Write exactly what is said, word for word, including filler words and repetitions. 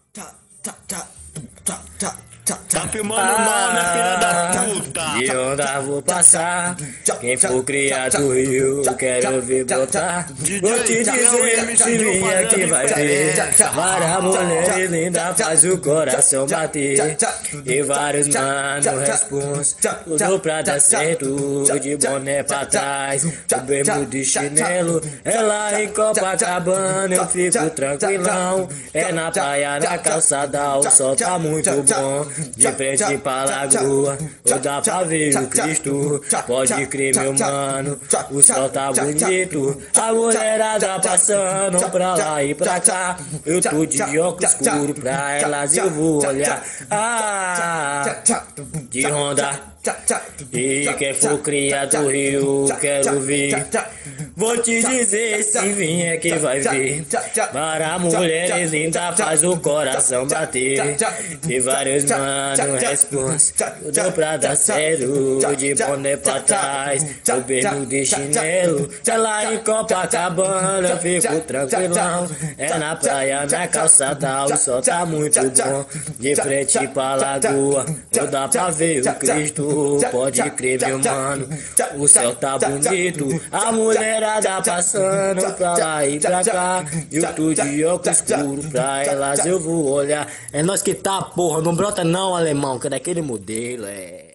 Tá filmando mal, né, filha da puta? De onda vou passar. Quem for criado do Rio, quero ver botar. Vou te dizer, se vier aqui vai ver. Várias mulheres lindas faz o coração bater. E vários mano responde. Tudo pra dar certo, de boné pra trás. O bermuda de chinelo, é lá em Copacabana. Eu fico tranquilão. É na praia, na calçada, o sol tá muito bom. De frente pra lagoa, ou dá pra ver o Cristo. Pode crer, meu mano, o sol tá bonito. A mulherada passando pra lá e pra cá. Eu tô de óculos escuro, pra elas eu vou olhar. Ah, de Honda. E quem for criado do Rio, quero ver. Vou te dizer, se vier que vai ver. Para mulheres lindas faz o coração bater. E vários mano responde. Tudo pra dar certo, de boné pra trás. O bermuda de chinelo, é lá em Copacabana. Eu fico tranquilão. É na praia, na calçada, o sol tá muito bom. De frente pra lagoa, não dá pra ver o Cristo. Pode crer, meu mano, o céu tá bonito. A mulherada passando pra lá e pra cá. Eu tô de óculos escuro, pra elas eu vou olhar. É nós que tá, porra, não brota não, alemão, que é daquele modelo, é.